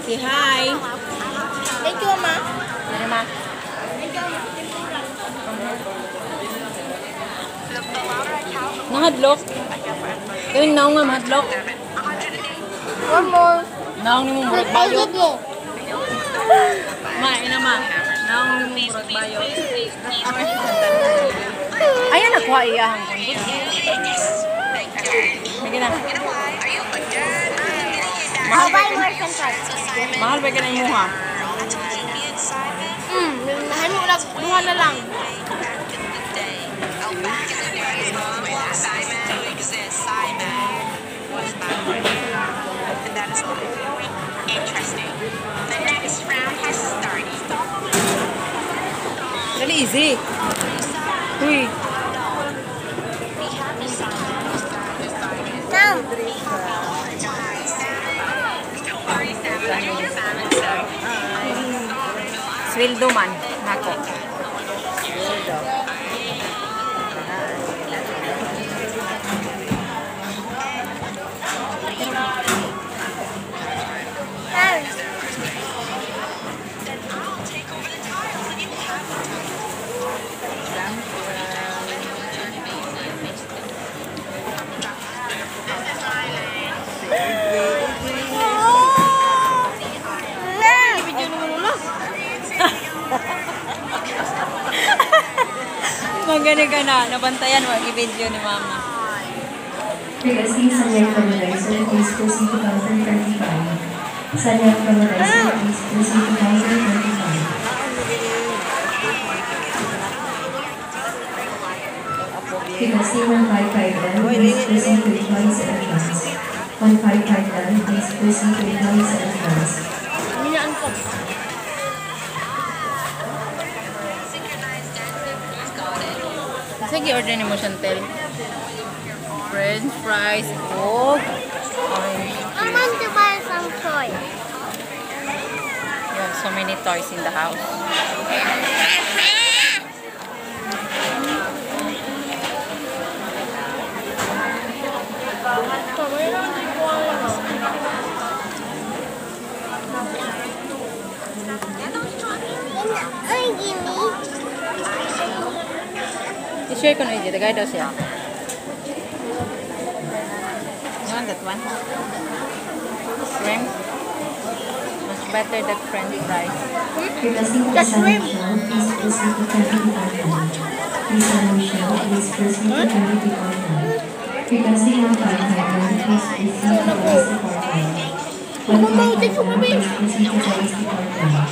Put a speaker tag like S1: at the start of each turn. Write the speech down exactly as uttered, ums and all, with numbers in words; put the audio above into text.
S1: Say hi.
S2: Thank you, Mama.
S1: Ano ma? Nahadlok. Kaling naong nga mahadlok.
S2: One more.
S1: Naong ni mo murag bayo. Ma, ina ma. Naong ni mo murag bayo. Ayan, nakuha iyahang kondit. Sige na. Mahal ba ka? Mahal ba ka na yung muha?
S2: Hmm, nahan mo lang. Duha na lang.
S1: Dali, easy. Uy.
S2: Now.
S1: Sweldo man. Nako. Sweldo. Magani ka na. Nabantayan mo ang i-video ni Mama.
S3: Previously, Sanyang Fertilizer, please proceed to twenty twenty-five. Sanyang Fertilizer, please proceed to twenty twenty-five. Previously, one five five one, please proceed to employees and advance. one five five one, please proceed to employees and advance.
S1: Sige, order ni mo, Chantelle. French fries, Coke, orange
S2: I want to buy some toys.
S1: You have so many toys in the house.
S2: Ay, gimme.
S1: I-share ko na ito. Tagay daw siya. You want that one? Shrimp? Much better the French fries.
S3: The shrimp. Please proceed to twenty twenty-five. Please Michelle, please proceed to twenty twenty-five. Frequency one five five one, please proceed to police department. one five five one, please proceed to police department.